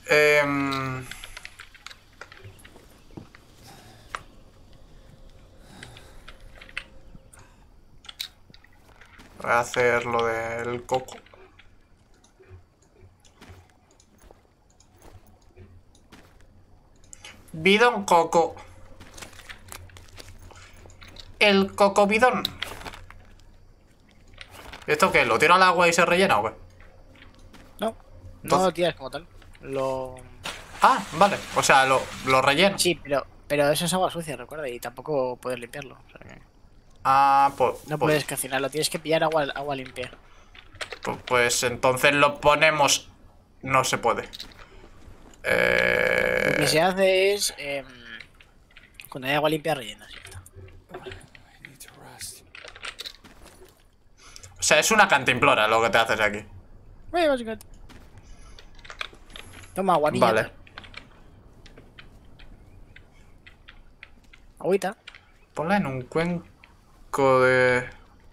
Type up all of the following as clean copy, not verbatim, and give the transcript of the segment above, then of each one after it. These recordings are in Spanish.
Voy a hacer lo del coco. Bidón coco. El coco bidón. ¿Esto qué? ¿Lo tiro al agua y se rellena o qué? No, no Entonces- lo tiras como tal. Lo... Ah, vale. O sea, lo relleno. Sí, pero eso es agua sucia, recuerda, y tampoco puedes limpiarlo. O sea que Ah, pues... no puedes cocinarlo, tienes que pillar agua limpia. Pues entonces lo ponemos... No se puede. Lo que se hace es... cuando hay agua limpia, rellenas. Ya está. O sea, es una cantimplora lo que te haces aquí. Básicamente. Toma agua, niña. Vale. Agüita. Ponla en un cuenco de...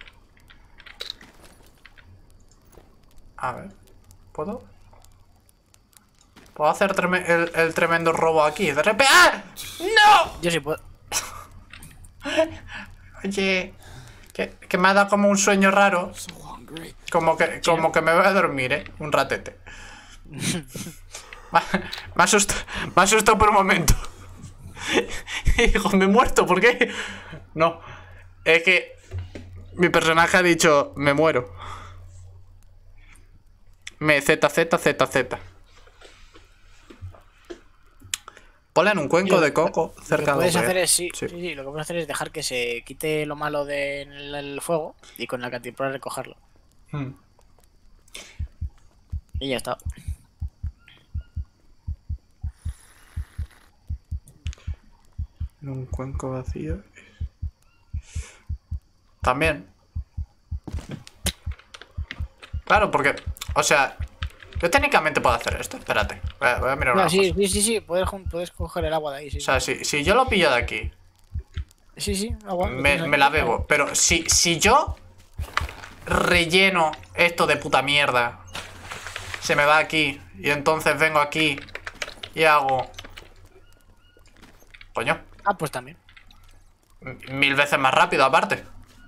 A ver. ¿Puedo? ¿Puedo hacer el tremendo robo aquí? De repente... ¡Ah! ¡No! Yo sí puedo. Oye... Que me ha dado como un sueño raro. Como que me voy a dormir, un ratete. Me asustado por un momento. Hijo, me he muerto, ¿por qué? No. Es que mi personaje ha dicho, me muero. Z. Ponle en un cuenco de coco cerca Lo que de puedes hacer es, sí. lo que puedes hacer es dejar que se quite lo malo del fuego y con la cantimplora recogerlo. Y ya está. En un cuenco vacío. También. Claro, porque... O sea... Yo técnicamente puedo hacer esto. Espérate. Voy a mirar una cosa. Sí. Puedes coger el agua de ahí. Sí, O sea, si yo lo pillo de aquí... sí, agua. Me la bebo. Pero si yo... Relleno esto de puta mierda... Se me va aquí. Y entonces vengo aquí... Y hago... Coño. Ah, pues también. 1000 veces más rápido, aparte.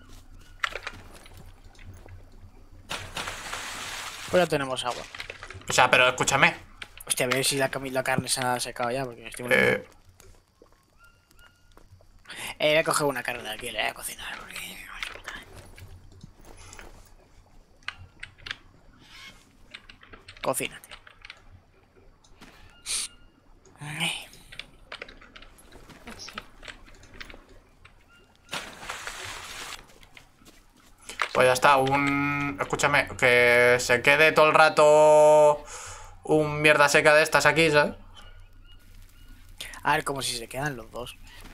Pues ya tenemos agua. O sea, pero escúchame. Hostia, a ver si la carne se ha secado ya, porque estoy muy... voy a coger una carne de aquí, le voy a cocinar. Porque... Cocínate. Pues ya está, escúchame, que se quede todo el rato un mierda seca de estas aquí, ¿sabes? A ver, como si se quedan los dos.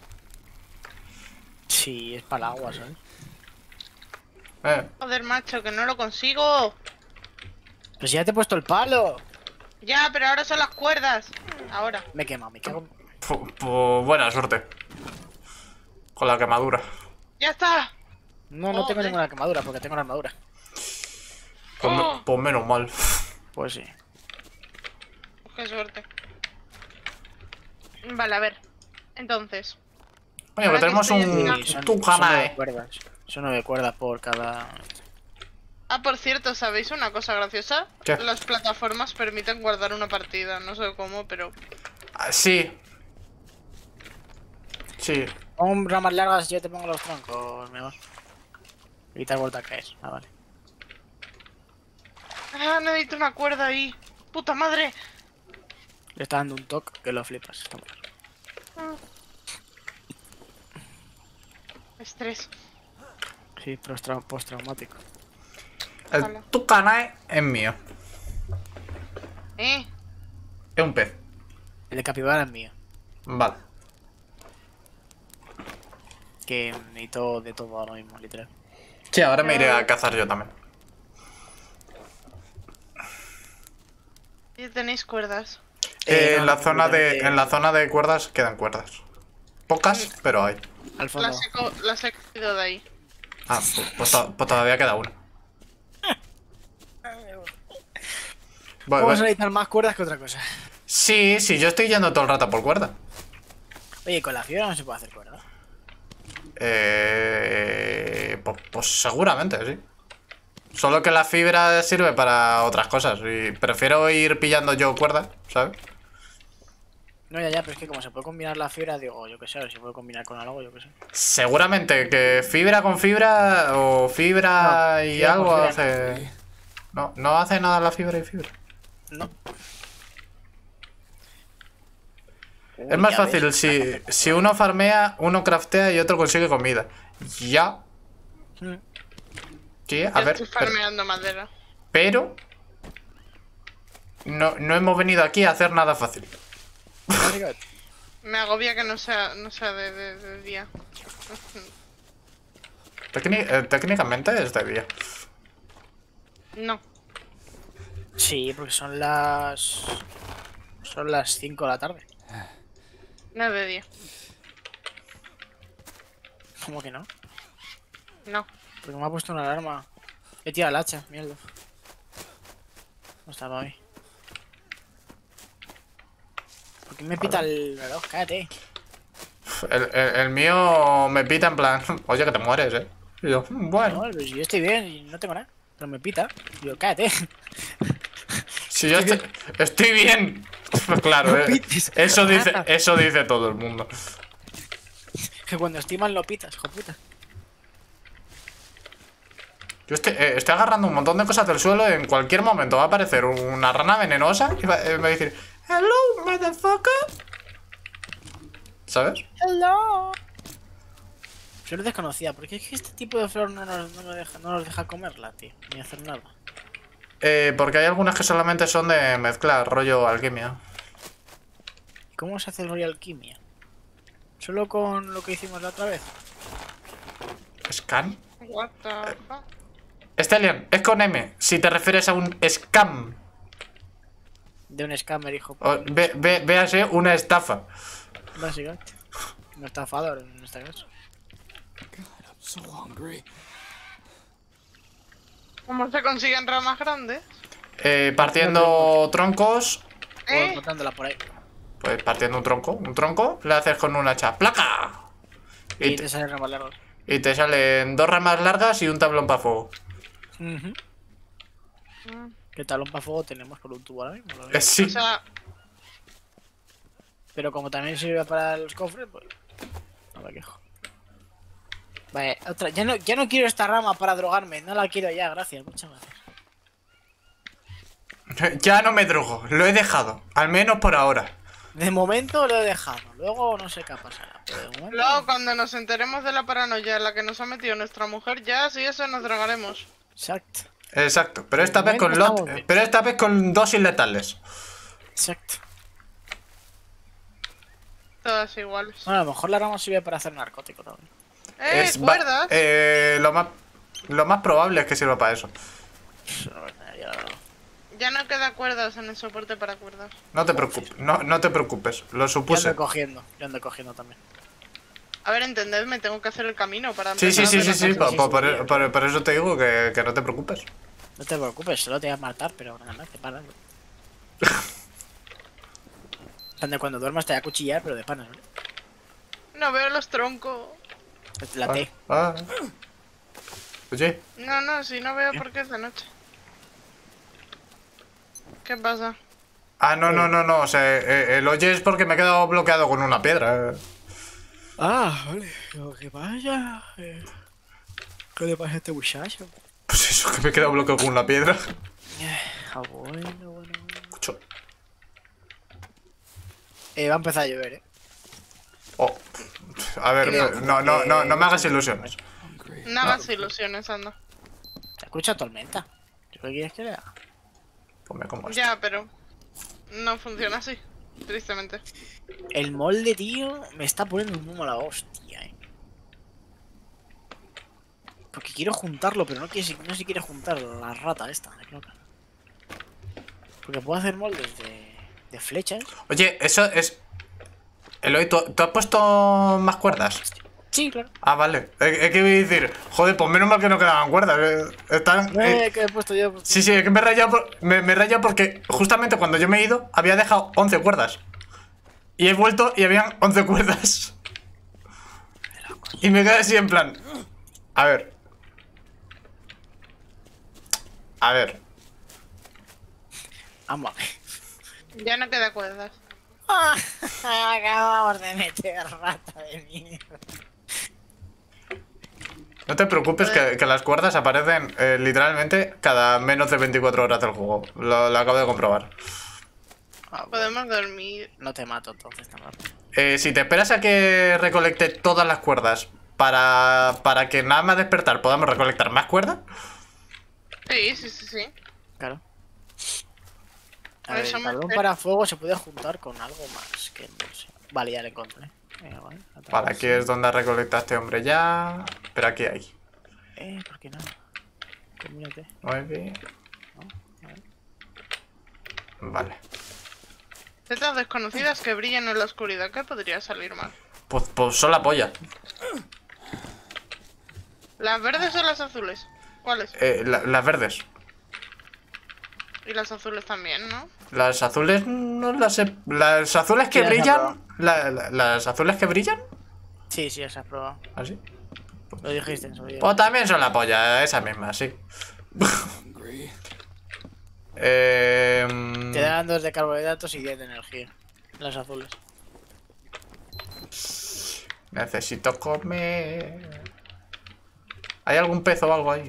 Sí, es para el agua, ¿sabes? Joder, macho, que no lo consigo. Pero si ya te he puesto el palo. Ya, pero ahora son las cuerdas. Ahora. Me he quemado, me cago. Pues buena suerte. Con la quemadura. ¡Ya está! No tengo Joder. ninguna quemadura porque tengo la armadura. Pues menos mal. Pues sí. ¡Qué suerte! Vale, a ver. Entonces. Oye, que Ahora que tenemos estoy un en Son 9 Tukanae. cuerdas. Son 9 cuerdas por cada... Ah, por cierto, ¿sabéis una cosa graciosa? ¿Qué? Las plataformas permiten guardar una partida. No sé cómo, pero... Sí. Sí. Pon ramas largas y yo te pongo los troncos, me vas. Y te has vuelto a caer. Ah, vale. Ah, necesito una cuerda ahí. ¡Puta madre! Le está dando un toque que lo flipas. Está muy raro. Estrés. Sí, postraumático. El Hola. Tukanae es mío. ¿Eh? Es un pez. El de capibara es mío. Vale. Que necesito de todo ahora mismo, literal. Sí, ahora me iré a cazar yo también. ¿Y tenéis cuerdas? En la zona de cuerdas quedan cuerdas. Pocas, pero hay. Al fondo. Las he cogido de ahí. Ah, pues todavía queda una. Voy. Vamos a necesitar más cuerdas que otra cosa. Sí, sí, yo estoy yendo todo el rato por cuerda. Oye, con la fibra no se puede hacer cuerda. Pues seguramente, sí. Solo que la fibra sirve para otras cosas. Y prefiero ir pillando yo cuerda, ¿sabes? No, ya, pero es que como se puede combinar la fibra, digo, yo qué sé, a ver si puede combinar con algo, yo qué sé. Seguramente que fibra con fibra o fibra No, y fibra algo con fibra hace... No, no hace nada la fibra y fibra. No. Es más Ya fácil ves, si uno farmea, uno craftea y otro consigue comida. Ya. Mm. Sí, a Yo ver. estoy farmeando madera. Pero no hemos venido aquí a hacer nada fácil. Me agobia que no sea de día. Técnicamente es de día. No. Sí, porque son las... Son las 5 de la tarde. No es de día. ¿Cómo que no? No. Porque me ha puesto una alarma. He tirado el hacha, mierda. No estaba ahí. ¿Por qué me pita el reloj? Cállate. El mío me pita en plan, oye, que te mueres, ¿eh? Y yo, bueno. No, pero si yo estoy bien y no tengo nada. Pero me pita. Y yo, cállate. Si yo estoy bien. Pues claro, No pites. eso dice todo el mundo. Que cuando estiman lo pitas, hijo puta. Yo estoy agarrando un montón de cosas del suelo y en cualquier momento va a aparecer una rana venenosa y va a decir, hello, motherfucker. ¿Sabes? Hello. Flor desconocida, porque es que este tipo de flor no nos deja comerla, tío. Ni hacer nada. Porque hay algunas que solamente son de mezclar, rollo alquimia. ¿Y cómo se hace el rollo alquimia? ¿Solo con lo que hicimos la otra vez? ¿Scan? What the fuck? Stellian, es con M, si te refieres a un scam. De un scammer, hijo. Véase una estafa. Básicamente. Un estafador en este caso. ¿Cómo se consiguen ramas grandes? Partiendo troncos. ¿Eh? Botándola por ahí. Pues partiendo un tronco, le haces con un hacha. ¡Placa! Y te salen ramas largas. Y te salen 2 ramas largas y un tablón para fuego. ¿Qué talón para fuego tenemos por un tubo ahora mismo? Sí. O sea, Pero como también sirve para los cofres, pues... No me quejo. Vale, otra. Ya no quiero esta rama para drogarme. No la quiero ya, gracias. Muchas gracias. Ya no me drogo, lo he dejado. Al menos por ahora. De momento lo he dejado. Luego no sé qué pasará. Pero de momento... luego cuando nos enteremos de la paranoia en la que nos ha metido nuestra mujer, ya sí eso nos drogaremos. Exacto. Exacto, pero esta vez con estamos bien. pero esta vez con dosis letales. Exacto. Todas iguales. Bueno, a lo mejor la rama sirve para hacer narcótico también. ¿Cuerdas? Lo más probable es que sirva para eso. Ya no queda cuerdas en el soporte para cuerdas. No te preocupes, no te preocupes, lo supuse. Yo ando cogiendo también. A ver, entendedme, tengo que hacer el camino para Sí, empezar a hacer las cosas. por eso te digo que no te preocupes. No te preocupes, solo te voy a matar, pero nada, te paras. Cuando duermas te voy a cuchillar, pero de panas, ¿no? No veo los troncos. La T. Oye, No, si no veo porque es de noche. ¿Qué pasa? no, o sea, el oye es porque me he quedado bloqueado con una piedra. Ah, vale. Lo que pasa. ¿Qué le pasa a este muchacho? Pues eso, que me he quedado bloqueado con una piedra. Bueno. Escucho. Va a empezar a llover, Oh. A ver, no me hagas ilusiones. No hagas ilusiones, anda. ¿Se escucha tormenta? ¿Qué quieres que le haga? Ponme como esto. Ya, pero no funciona así, tristemente. El molde, tío, me está poniendo muy mala hostia, Porque quiero juntarlo, pero no se quiere juntar la rata esta, de cloca. Porque puedo hacer moldes de flechas. Oye, eso es... Eloy, ¿tú has puesto más cuerdas? Sí, claro. Ah, vale. Es que iba a decir, joder, pues menos mal que no quedaban cuerdas. Están. Que he puesto yo. Sí, sí, es que me he rayado, me he rayado porque justamente cuando yo me he ido había dejado 11 cuerdas. Y he vuelto y habían 11 cuerdas. Y me quedé así en plan. A ver. A ver. Vamos. Ya no queda cuerdas. Acabamos de meter rata de mierda. No te preocupes que las cuerdas aparecen literalmente cada menos de 24 horas del juego. Lo acabo de comprobar. Podemos dormir. No te mato entonces tan rápido. Si te esperas a que recolecte todas las cuerdas para que nada más despertar podamos recolectar más cuerdas. Sí, sí, sí, sí. Claro. A Por ver, eso el me tablón espero. para fuego se puede juntar con algo más que no sé. Vale, ya lo encontré. Venga, vale. Vale, aquí es donde recolectaste, hombre, ya. Pero aquí hay. ¿Por qué no? Combínate. 9. ¿No? A ver. Vale. Setas desconocidas que brillan en la oscuridad. ¿Qué podría salir mal? Pues son la polla. ¿Las verdes o las azules? ¿Cuáles? Las verdes. Y las azules también, ¿no? Las azules no las sé. Las azules que Sí, las he brillan. Las azules que brillan. Sí, sí, esa has probado. Así. Lo dijiste en su día. Pues también son la polla, esa misma, sí. Te dan 2 de carbohidratos y 10 de energía. Las azules. Necesito comer. ¿Hay algún pez o algo ahí?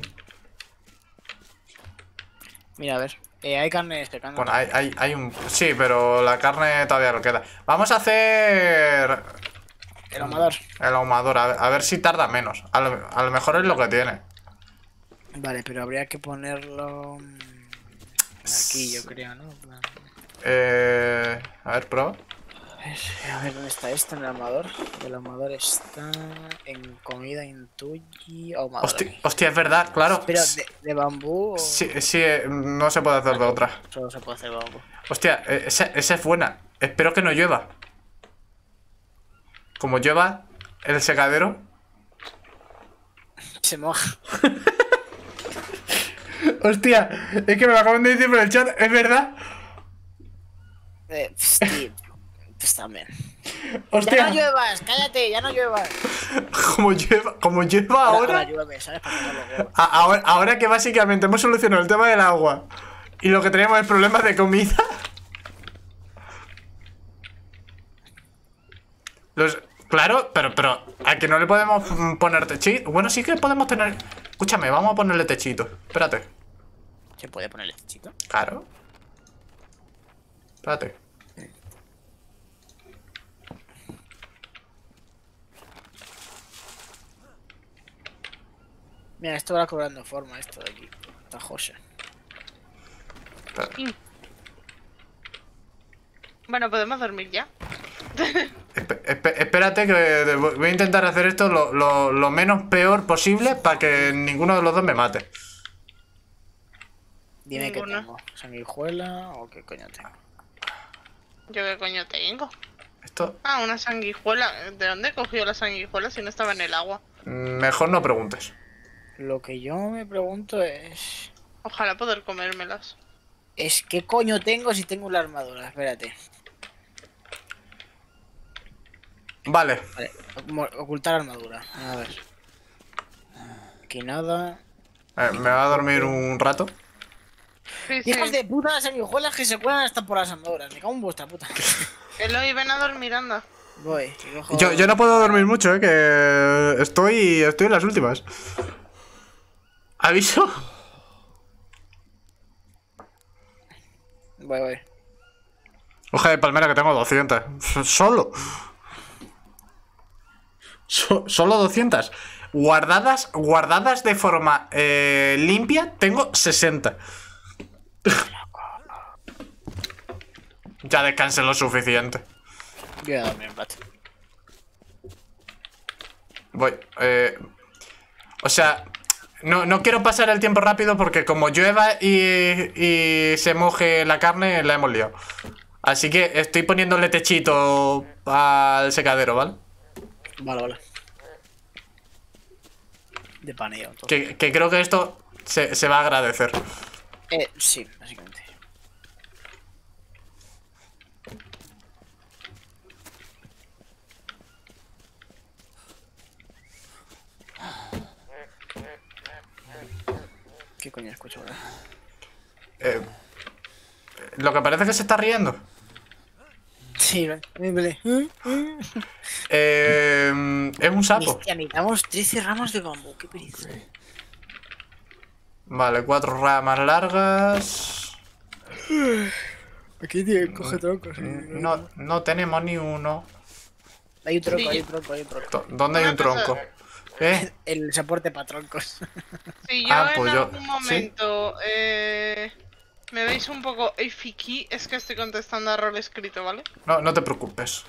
Mira, a ver. Hay carne carne. Bueno, hay un... Sí, pero la carne todavía no queda. Vamos a hacer... El ahumador. El ahumador, a ver si tarda menos. A lo mejor es lo que tiene. Vale, pero habría que ponerlo... aquí, yo creo, ¿no? En plan, A ver, prueba. a ver, ¿dónde está esto en el ahumador? El ahumador está en comida intuyi... ahumador. Hostia, es verdad, claro. Pero de bambú o... Sí, sí, no se puede hacer de otra. Solo se puede hacer de bambú. Hostia, esa es buena. Espero que no llueva. Como llueva el secadero. Se moja. Hostia, es que me lo acaban de decir por el chat, ¿es verdad? Sí, pues también. Hostia, Ya no lluevas, cállate, ya no lluevas. como llueva ahora. Llueve, ¿sabes? Para que no lo llueva. Ahora que básicamente hemos solucionado el tema del agua y lo que tenemos es problemas de comida. Claro, pero a que no le podemos poner techito. Bueno, sí que podemos tener. Escúchame, vamos a ponerle techito. Espérate. ¿Se puede ponerle techito? Claro. Espérate. Mira, esto va cobrando forma, esto de aquí. Está joya. Espérate. Bueno, podemos dormir ya. Espérate que voy a intentar hacer esto lo menos peor posible para que ninguno de los dos me mate. Dime qué Ninguna. tengo. ¿Sanguijuela o qué coño tengo? ¿Yo qué coño tengo? Esto Ah, una sanguijuela. ¿De dónde cogió la sanguijuela si no estaba en el agua? mejor no preguntes. Lo que yo me pregunto es... Ojalá poder comérmelas. Es ¿qué coño tengo si tengo la armadura? Espérate. Vale. Vale, ocultar armadura. A ver. Aquí nada. Me va a dormir un rato. Sí, sí. Hijos de puta, las sanguijuelas que se cuelan hasta por las armaduras. Me cago en vuestra puta. Eloy, ven a dormir, anda. Voy. que cojo- Yo no puedo dormir mucho, que estoy en las últimas. ¿Aviso? Voy. Hoja de palmera que tengo 200. Solo. Solo 200. Guardadas de forma limpia, tengo 60. Ya descansé lo suficiente. Voy a dormir un rato. Voy. O sea, no quiero pasar el tiempo rápido porque como llueva y se moje la carne, la hemos liado. Así que estoy poniéndole techito al secadero, ¿vale? Vale. de paneo. Todo. Que creo que esto se va a agradecer. Sí, básicamente. ¿Qué coño escucho ahora? Lo que parece que se está riendo. Sí, vale. Es un sapo. Hostia, necesitamos 13 ramos de bambú, qué pereza. Vale, 4 ramas largas. Aquí tiene, coge troncos. No tenemos ni uno. Hay un tronco, Sí. hay un tronco, hay un tronco. ¿Dónde hay un tronco? El soporte para troncos. Si yo pues en yo- algún momento me veis un poco AFK, es que estoy contestando a rol escrito, ¿vale? No te preocupes.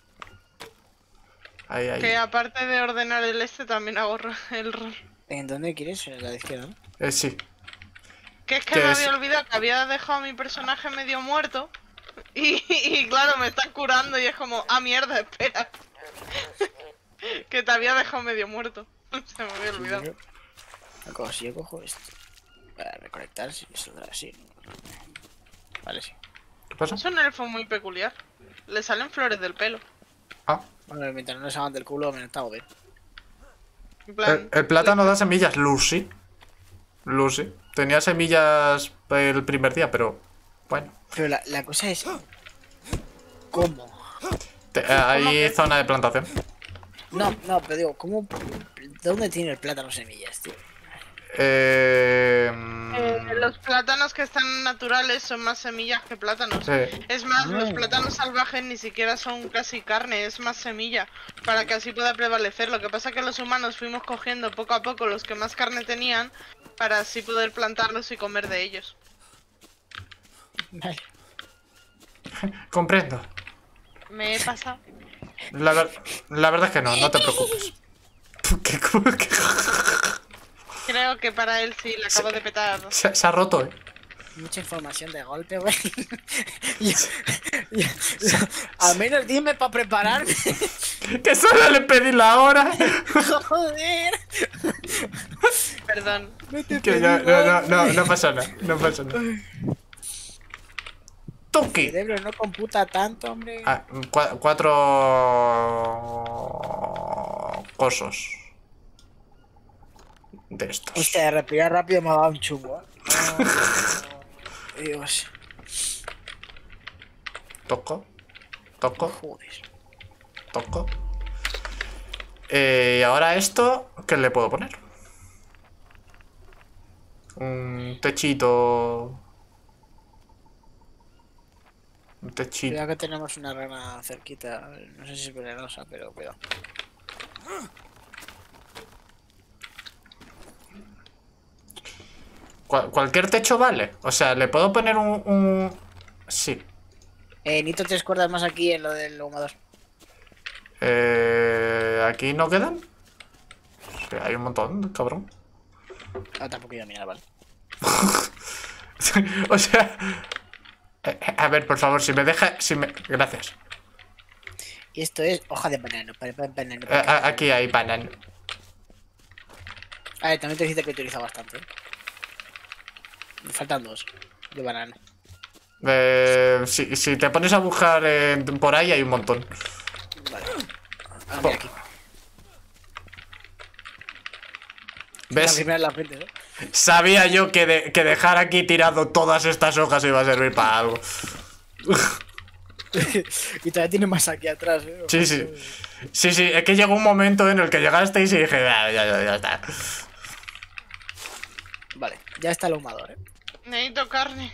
Ahí. Que aparte de ordenar el también hago el rol. ¿En dónde quieres? En la de izquierda, ¿no? Sí. Que es que ¿Qué me es? había olvidado que había dejado a mi personaje medio muerto. Y claro, me están curando y es como, ah, mierda, espera. Que te había dejado medio muerto. Se me había olvidado. Si yo cojo esto para reconectar, si eso da así. Vale, sí. ¿Qué pasa? Es un elfo muy peculiar. Le salen flores del pelo. Ah, Bueno, mientras no nos hagan del culo, me estamos bien. En plan, el plátano da semillas, Lucy. Tenía semillas el primer día, pero bueno. Pero la cosa es... ¿Cómo? Hay que? zona de plantación. No, pero digo, ¿cómo? ¿Dónde tiene el plátano semillas, tío? los plátanos que están naturales son más semillas que plátanos. Sí. Es más, los plátanos salvajes ni siquiera son casi carne, es más semilla, para que así pueda prevalecer. Lo que pasa es que los humanos fuimos cogiendo poco a poco los que más carne tenían, para así poder plantarlos y comer de ellos. Vale. Comprendo. Me he pasado. La verdad es que no te preocupes. ¿Qué? Creo que para él sí, le acabo de petar. Se ha roto, Mucha información de golpe, güey. Al menos dime para prepararme. Que solo le pedí la hora. Joder. Perdón. Que no pasa nada. No pasa nada. El Tuki. cerebro no computa tanto, hombre. 4 cosos de estos. Hostia, de respirar rápido me ha dado un chungo. Dios. Toco. Joder. Y ahora esto, ¿qué le puedo poner? Un techito. Cuidado que tenemos una rana cerquita. No sé si es venenosa, pero cuidado. Cualquier techo vale. O sea, le puedo poner un... Sí. Necesito 3 cuerdas más aquí en lo del ahumador. ¿Aquí no quedan? Sí, hay un montón, cabrón. Ah, tampoco iba a mirar, vale. O sea... a ver, por favor, si me deja... Gracias. Y esto es hoja de banano. Banano. Aquí hay banana. A ver, también te dice que utiliza bastante. Me faltan 2 de banano. Si te pones a buscar por ahí hay un montón. Vale. Ah, mira aquí. La ¿Ves? primera en la frente, ¿no? Sabía yo que dejar aquí tirado todas estas hojas iba a servir para algo. Y todavía tiene más aquí atrás, ¿eh? Sí, es que llegó un momento en el que llegasteis y dije, ya está. Vale, ya está el ahumador, ¿eh? Necesito carne.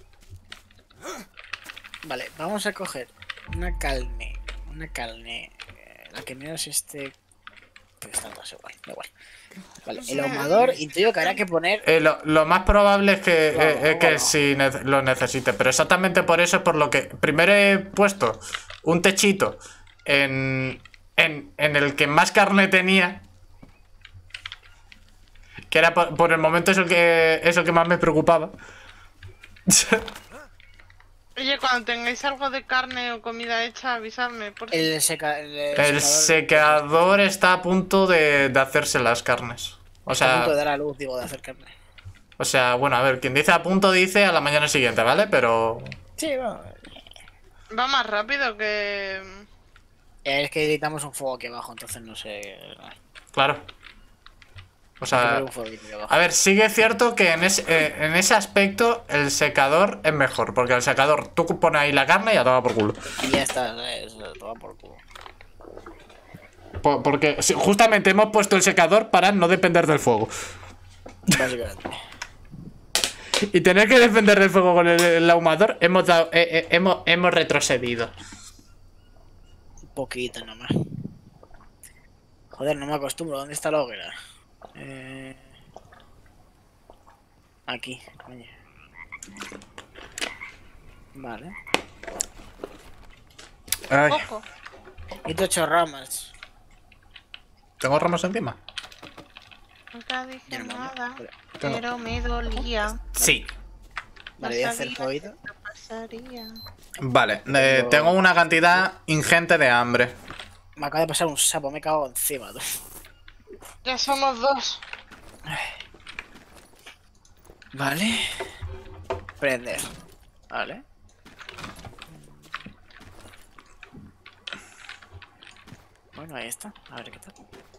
Vale, vamos a coger una carne. La que menos pues están todas igual, da igual. Vale, el ahumador, intuyo que habrá que poner. Lo más probable es que, Bueno. sí lo necesite, pero exactamente por eso es por lo que primero he puesto un techito en el que más carne tenía, que era por el momento es el que más me preocupaba. Oye, cuando tengáis algo de carne o comida hecha, avisadme. Porque... El El secador está a punto de hacerse las carnes. O A punto de sea, dar a luz, digo, de acercarme. bueno, a ver, quien dice a punto dice a la mañana siguiente, ¿vale? Pero... Sí, bueno. Va más rápido que... Es que editamos un fuego aquí abajo, entonces no sé. Claro. O Hay que poner sea... un fueguito aquí abajo. A ver, sí que es cierto que en ese aspecto el secador es mejor. Porque el secador, tú pones ahí la carne y a tomar por culo. Y ya está, toma por culo. Porque justamente hemos puesto el secador para no depender del fuego. Básicamente. Y tener que depender del fuego con el ahumador, hemos retrocedido. Un poquito nomás. Joder, no me acostumbro. ¿Dónde está la hoguera? Aquí, coño. Vale. Ay, Ojo. Y te 8 ramas. ¿tengo ramos encima? Nunca dije Ya no me nada, acuerdo. pero me dolía. Sí. Vale, voy a hacer fueguito. ¿Qué pasaría? Vale, tengo una cantidad ingente de hambre. Me acaba de pasar un sapo, me he cagado encima, tú. Ya somos 2. Vale. Prender. Vale. Bueno, ahí está. A ver qué tal.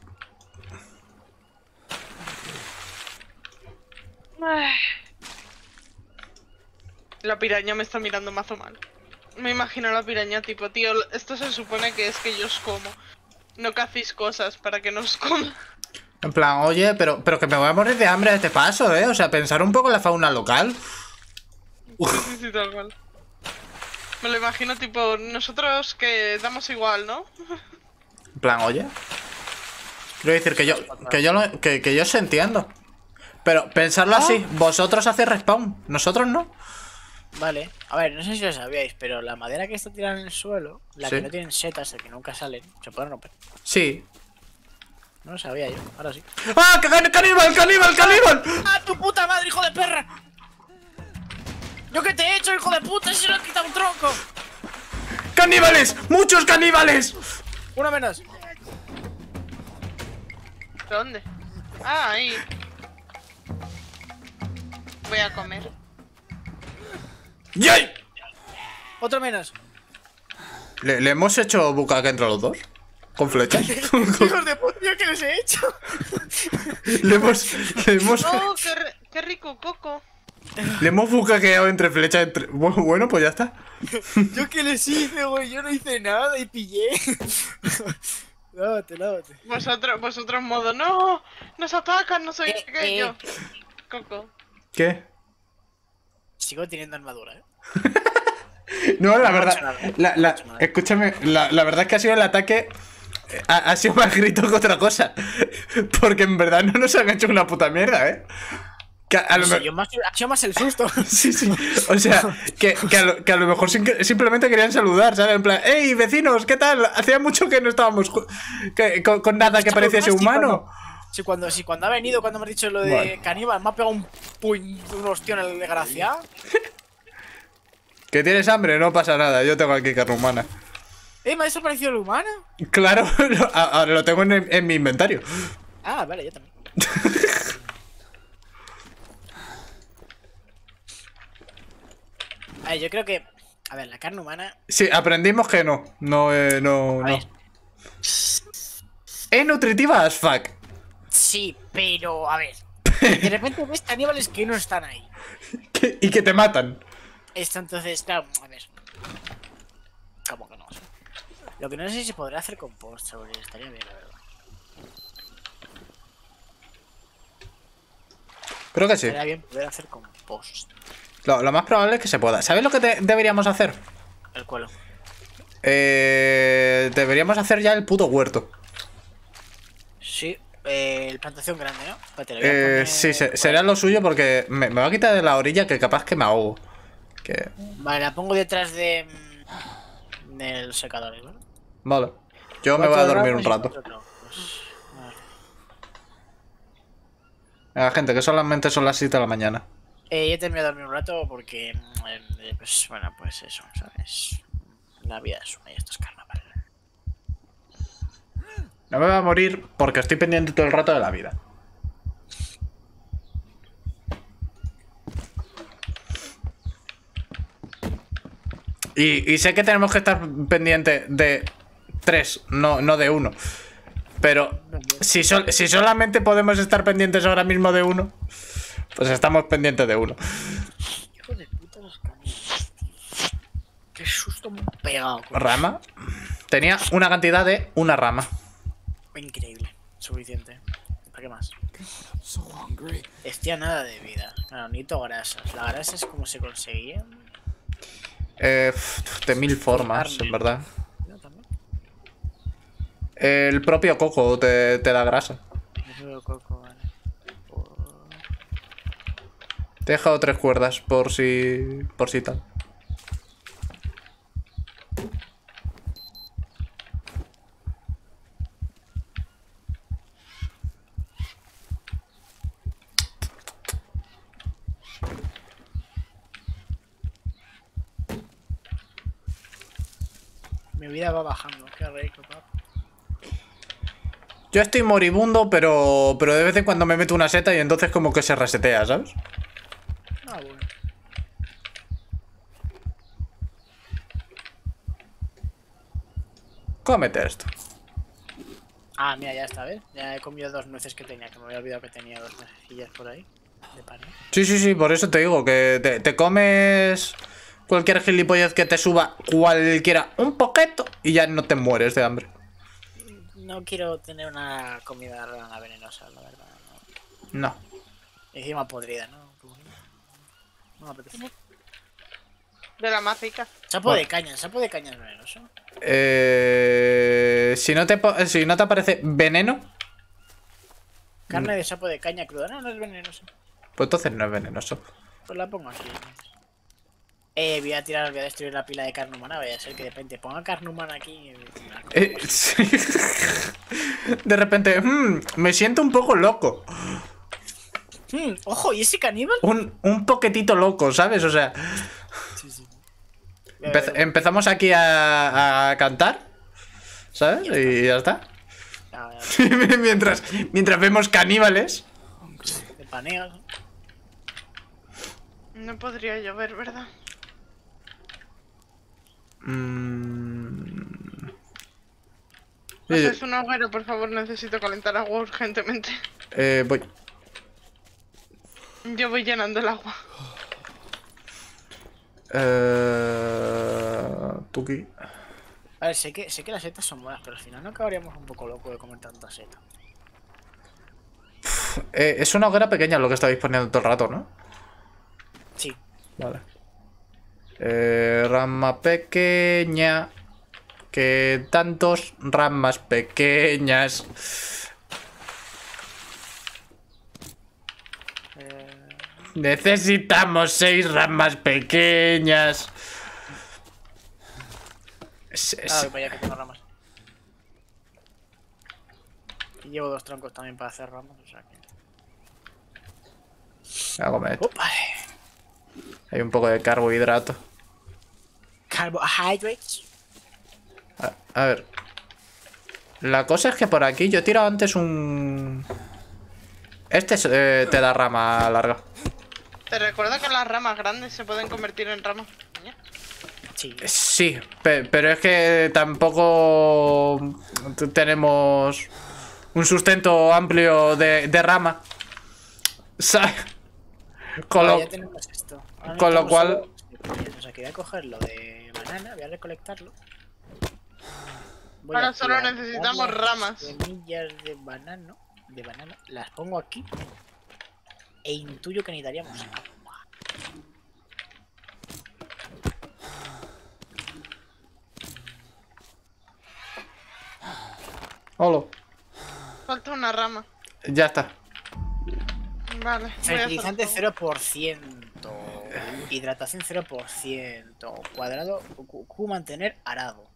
La piraña me está mirando mazo mal. Me imagino a la piraña tipo, tío, esto se supone que es que yo os como. No que hacéis cosas para que no os coma. En plan, oye, pero que me voy a morir de hambre a este paso, ¿eh? O sea, pensar un poco en la fauna local. Sí, sí, tal cual. Me lo imagino tipo, nosotros que damos igual, ¿no? En plan, oye. Quiero decir que yo se entiendo. Pero pensarlo así, vosotros hacéis respawn, nosotros no. Vale. A ver, no sé si lo sabíais, pero la madera que está tirada en el suelo, la Sí. que no tienen setas, la que nunca salen, se pueden romper. Sí. No lo sabía yo, ahora sí. ¡Ah! ¡Caníbal, caníbal, caníbal! ¡Ah, tu puta madre, hijo de perra! ¿Yo qué te he hecho, hijo de puta? Si no he quitado un tronco. ¡Caníbales! ¡Muchos caníbales! Uno menos. ¿Dónde? Ah, ahí. Voy a comer. ¡Yay! Otro menos. ¿Le hemos hecho bucaque entre los dos? ¿Con flechas? Hijos de puta, ¿yo qué les he hecho? le hemos ¡Oh, qué rico coco! bucaqueado entre flechas. Bueno, pues ya está. ¿Yo qué les hice, güey? Yo no hice nada y pillé. Lávate. Vosotros modo, no, nos atacan, no soy yo. Coco. ¿Qué? Sigo teniendo armadura, ¿eh? No, la No he verdad. hecho nada. No he hecho nada. Escúchame, la verdad es que ha sido el ataque. Ha sido más grito que otra cosa. Porque en verdad no nos han hecho una puta mierda, ¿eh? Que a lo No sé, mejor. ha sido más el susto. Sí, sí. O sea, que a lo mejor simplemente querían saludar, ¿sabes? En plan, ¡hey, vecinos! ¿Qué tal? Hacía mucho que no estábamos con nada que pareciese humano. Si cuando ha venido, cuando me has dicho lo de Vale. caníbal, me ha pegado un hostio en el desgraciado. ¿Que tienes hambre? No pasa nada, yo tengo aquí carne humana. ¿Me ha desaparecido el humano? Claro, ahora lo tengo en mi inventario. Ah, vale, yo también. A ver, yo creo que... A ver, la carne humana... Sí, aprendimos que no. No. A ver. Es nutritiva as fuck. Sí, pero... A ver. De repente ves caníbales que no están ahí. Y que te matan. Esto entonces, claro, a ver. ¿Cómo que no? Lo que no sé si se podrá hacer compost sobre él, estaría bien, la verdad. Creo que sí. Estaría bien poder hacer compost. Lo más probable es que se pueda. ¿Sabes lo que deberíamos hacer? El cuelo. Deberíamos hacer ya el puto huerto. Sí, el plantación grande, ¿no? Espérate, le voy a poner... Sí, será lo suyo porque me va a quitar de la orilla que capaz que me ahogo. Que... Vale, la pongo detrás de... del secador, ¿vale? Vale. Yo me voy a dormir un rato. Venga, gente, que solamente son las 7 de la mañana. Yo terminé de dormir un rato porque... pues bueno, pues eso, ¿sabes? La vida es una y esto es carnaval. No me voy a morir porque estoy pendiente todo el rato de la vida. Y sé que tenemos que estar pendiente de 3, no de 1. Pero si solamente podemos estar pendientes ahora mismo de 1, pues estamos pendientes de 1. Hijo de puta los camiones, tío. Qué susto me he pegado. ¿Rama? Tenía una cantidad de una rama. Increíble. Suficiente. ¿Para qué más? Hostia, nada de vida. Claro, necesito grasas. ¿Las grasas cómo se conseguían? De 1000 formas, en verdad. Yo también. El propio coco te da grasa. Eso de coco, vale. Te he dejado 3 cuerdas por si tal. Mi vida va bajando. Qué rico, papá. Yo estoy moribundo, pero de vez en cuando me meto una seta y entonces como que se resetea, ¿sabes? Ah, bueno. Cómete esto. Ah, mira, ya está, ¿ves? Ya he comido 2 nueces que tenía, que me había olvidado que tenía 2 nuececillas por ahí. De pan, ¿eh? Sí, por eso te digo que te comes cualquier gilipollez que te suba cualquiera un poquito y ya no te mueres de hambre. No quiero tener una comida rana venenosa, la verdad. No. No. Encima podrida, ¿no? No me apetece. De la más rica. Sapo de caña es venenoso. Si no te aparece veneno, Carne de sapo de caña cruda, no es venenoso. pues entonces no es venenoso. Pues la pongo aquí. Voy a destruir la pila de carne humana. Vaya a ser que de repente ponga carne humana aquí. Sí. De repente, me siento un poco loco. Ojo, ¿y ese caníbal? Un poquitito loco, ¿sabes? O sea, Sí. empezamos aquí a cantar, ¿sabes? Y ya está. mientras vemos caníbales. De paneos. No podría llover, ¿verdad? Haces un agujero, por favor, necesito calentar agua urgentemente. Voy. Yo voy llenando el agua. Tuki. A ver, sé que las setas son buenas, pero al final no acabaríamos un poco loco de comer tanta seta. Es una hoguera pequeña lo que estáis poniendo todo el rato, ¿no? Sí. Vale. Rama pequeña. Que tantos ramas pequeñas. Necesitamos 6 ramas pequeñas. Voy para allá que tengo ramas. Y llevo 2 troncos también para hacer ramas, o sea que... Hago esto. Opa. Hay un poco de carbohidrato. Carbohydrates. A ver. La cosa es que por aquí yo he tirado antes un... te da rama larga. Te recuerdo que las ramas grandes se pueden convertir en ramas pequeñas. Sí. Sí, pero es que tampoco tenemos un sustento amplio de rama. ¿Sabes? Ya tenemos esto. Con lo cual... O sea, que voy a cogerlo de banana, voy a recolectarlo. Ahora solo necesitamos ramas. Semillas de banano, las pongo aquí. E intuyo que necesitaríamos agua. Hola. Falta una rama. Ya está. Vale. voy a Fertilizante hacer 0%. Hidratación 0%. Cuadrado. Q mantener arado.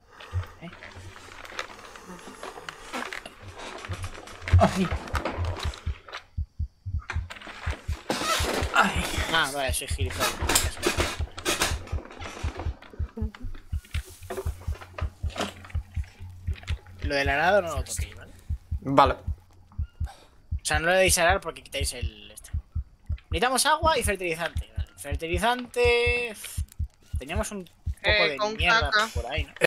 Ay. Ay. Ah, vale, soy gilipollas. Lo del arado no lo toquéis, ¿vale? Vale. O sea, no lo debéis arar porque quitáis el... Necesitamos agua y fertilizante. Vale. Fertilizante... Teníamos un poco de con mierda caca. por ahí, ¿no?